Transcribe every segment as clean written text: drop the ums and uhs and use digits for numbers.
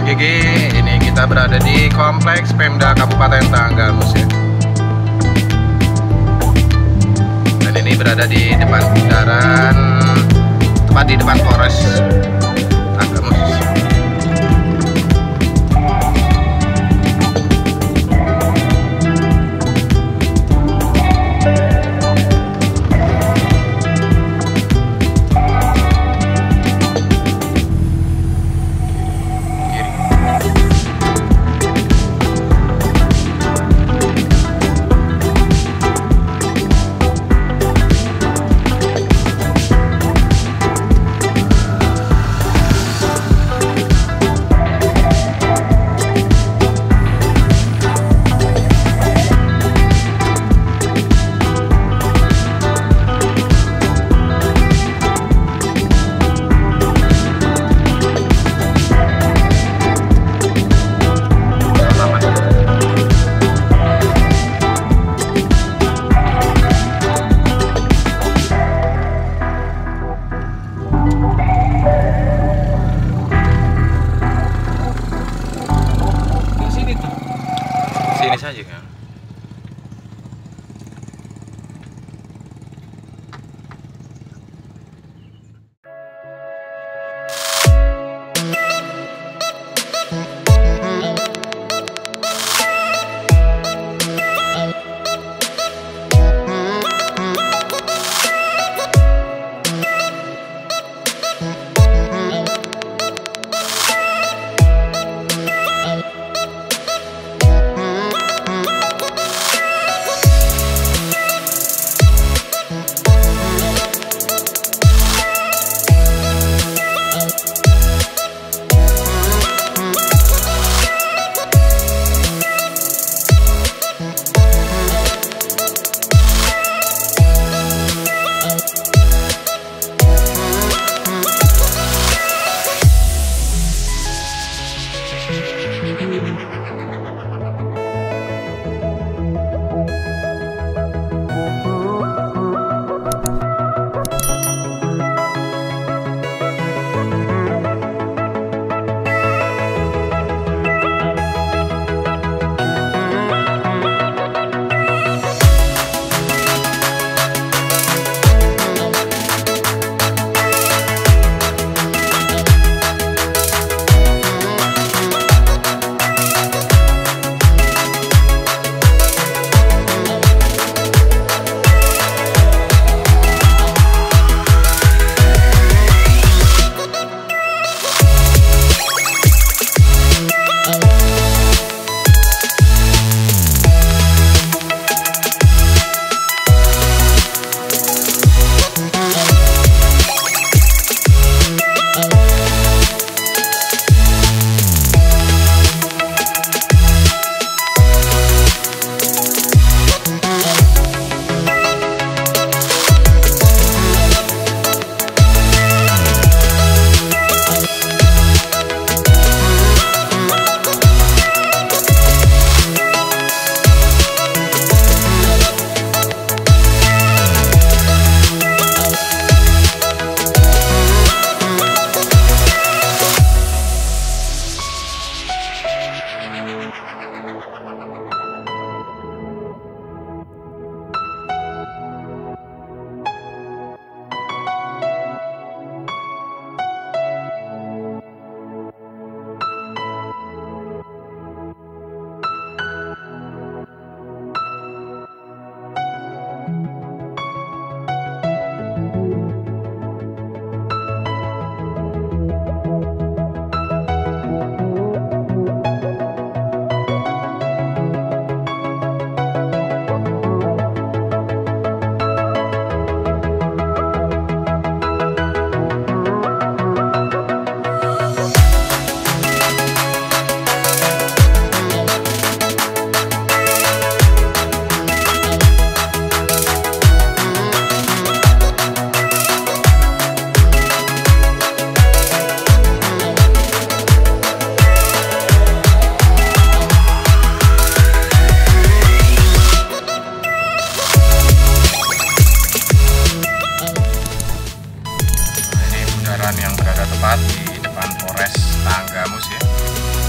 Gigi, ini kita berada di Kompleks Pemda Kabupaten Tanggamus ya. Dan ini berada di depan bundaran, tepat di depan Polres Tanggamus. Sini saja ya. yang berada tepat di depan Polres Tanggamus ya.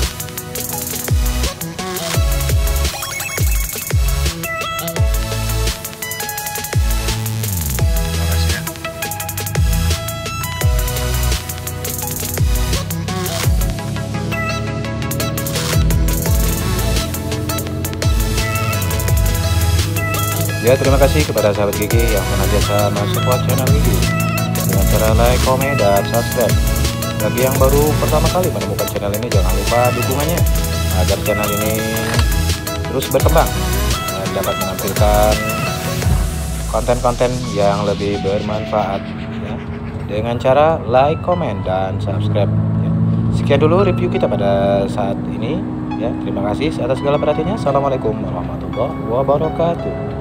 Ya, terima kasih kepada sahabat Gigi yang senantiasa mensupport channel Gigi dengan cara like, komen, dan subscribe. Bagi yang baru pertama kali menemukan channel ini, jangan lupa dukungannya agar channel ini terus berkembang dan dapat menampilkan konten-konten yang lebih bermanfaat ya, dengan cara like, komen, dan subscribe ya. Sekian dulu review kita pada saat ini ya. Terima kasih atas segala perhatiannya. Assalamualaikum warahmatullahi wabarakatuh.